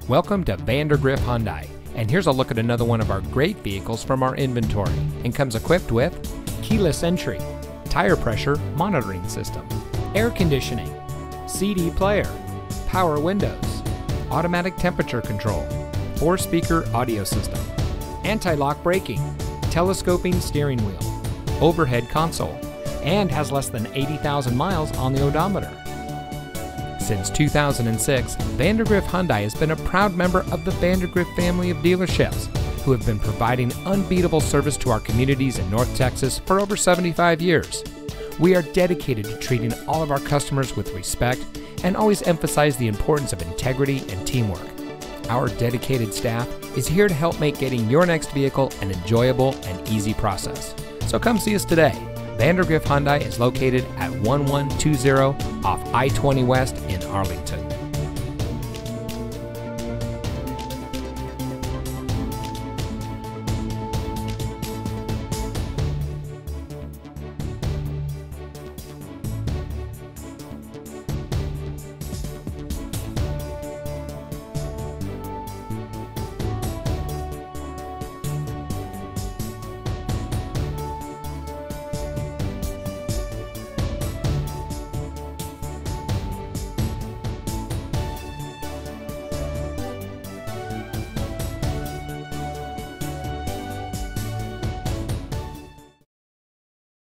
Welcome to Vandergrift Hyundai, and here's a look at another one of our great vehicles from our inventory, and comes equipped with keyless entry, tire pressure monitoring system, air conditioning, CD player, power windows, automatic temperature control, 4-speaker audio system, anti-lock braking, telescoping steering wheel, overhead console, and has less than 80,000 miles on the odometer. Since 2006, Vandergrift Hyundai has been a proud member of the Vandergrift family of dealerships, who have been providing unbeatable service to our communities in North Texas for over 75 years. We are dedicated to treating all of our customers with respect and always emphasize the importance of integrity and teamwork. Our dedicated staff is here to help make getting your next vehicle an enjoyable and easy process. So come see us today. Vandergrift Hyundai is located at 1120 off I-20 West in Arlington.